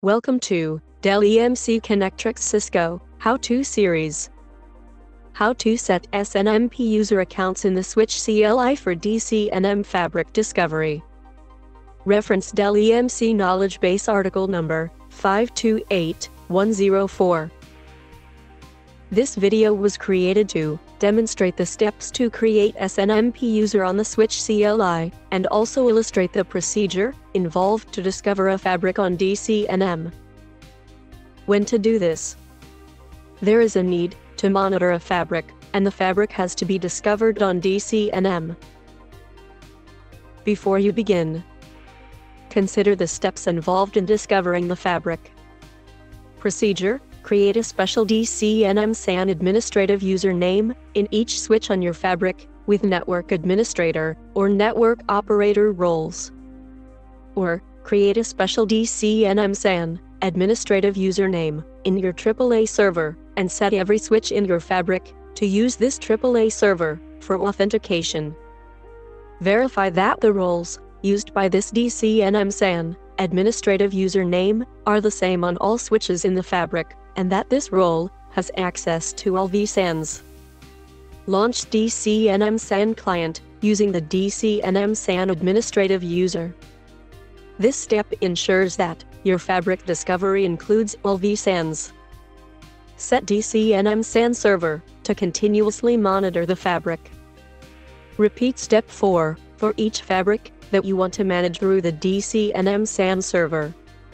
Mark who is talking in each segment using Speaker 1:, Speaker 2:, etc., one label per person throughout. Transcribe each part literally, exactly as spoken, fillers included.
Speaker 1: Welcome to Dell E M C Connectrix Cisco How-To Series. How to set S N M P user accounts in the Switch C L I for D C N M fabric discovery. Reference Dell E M C Knowledge Base article number five two eight one zero four. This video was created to demonstrate the steps to create S N M P user on the Switch C L I, and also illustrate the procedure involved to discover a fabric on D C N M. When to do this? There is a need to monitor a fabric, and the fabric has to be discovered on D C N M. Before you begin, consider the steps involved in discovering the fabric. Procedure: create a special D C N M S A N administrative username in each switch on your fabric, with network administrator or network operator roles. Or, create a special D C N M S A N administrative username in your triple A server, and set every switch in your fabric to use this triple A server for authentication. Verify that the roles used by this D C N M S A N administrative username are the same on all switches in the fabric, and that this role has access to all V S A Ns. Launch D C N M S A N client using the D C N M S A N administrative user. This step ensures that your fabric discovery includes all V S A Ns. Set D C N M S A N server to continuously monitor the fabric. Repeat step four for each fabric that you want to manage through the D C N M S A N server.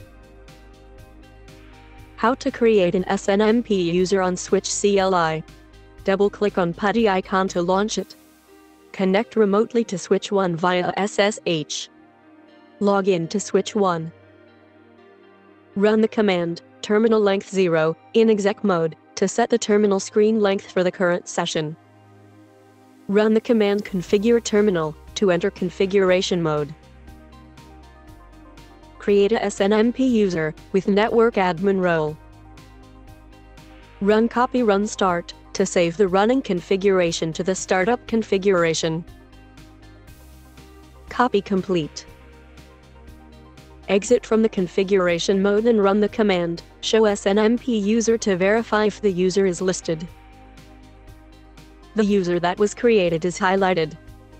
Speaker 1: How to create an S N M P user on Switch C L I. Double-click on putty icon to launch it. Connect remotely to Switch one via S S H. Log in to Switch one. Run the command, terminal length zero, in exec mode, to set the terminal screen length for the current session. Run the command configure terminal to enter configuration mode. Create a S N M P user with network admin role. Run copy run start to save the running configuration to the startup configuration. Copy complete. Exit from the configuration mode and run the command show S N M P user to verify if the user is listed. The user that was created is highlighted.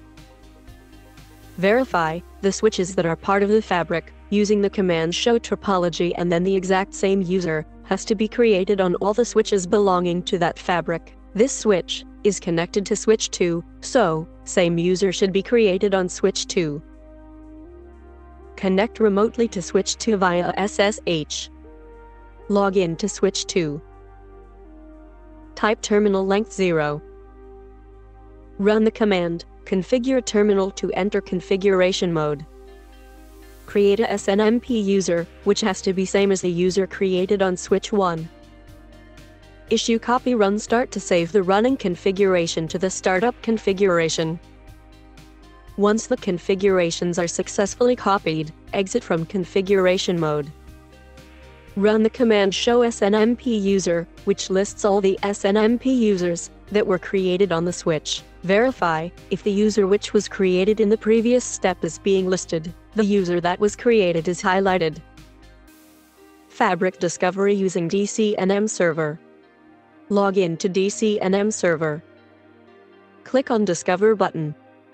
Speaker 1: Verify the switches that are part of the fabric using the command show topology, and then the exact same user has to be created on all the switches belonging to that fabric. This switch is connected to switch two, so same user should be created on switch two. Connect remotely to switch two via S S H. Log in to switch two. Type terminal length zero. Run the command configure terminal to enter configuration mode. Create a S N M P user, which has to be same as the user created on switch one. Issue copy run start to save the running configuration to the startup configuration. Once the configurations are successfully copied, exit from configuration mode. Run the command show S N M P user, which lists all the S N M P users that were created on the switch. Verify if the user which was created in the previous step is being listed. The user that was created is highlighted. Fabric discovery using D C N M server. Log in to D C N M server. Click on Discover button.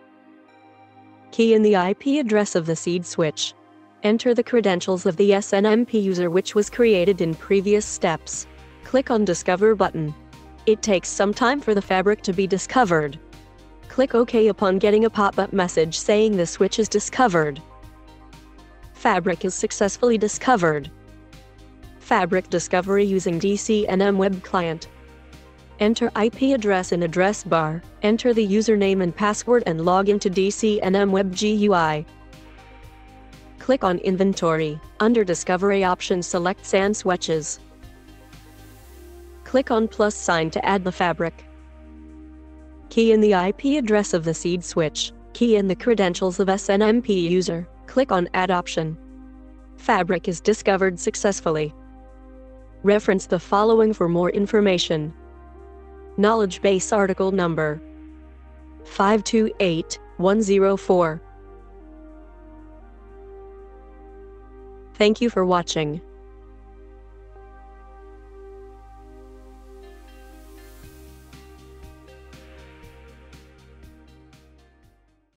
Speaker 1: Key in the I P address of the seed switch. Enter the credentials of the S N M P user which was created in previous steps. Click on Discover button. It takes some time for the fabric to be discovered. Click OK upon getting a pop-up message saying the switch is discovered. Fabric is successfully discovered. Fabric discovery using D C N M web client. Enter I P address in address bar, enter the username and password and log into D C N M web G U I. Click on Inventory. Under Discovery option select S A N switches. Click on plus sign to add the fabric. Key in the I P address of the seed switch. Key in the credentials of S N M P user. Click on Add option. Fabric is discovered successfully. Reference the following for more information. Knowledge base article number five two eight one zero four. Thank you for watching.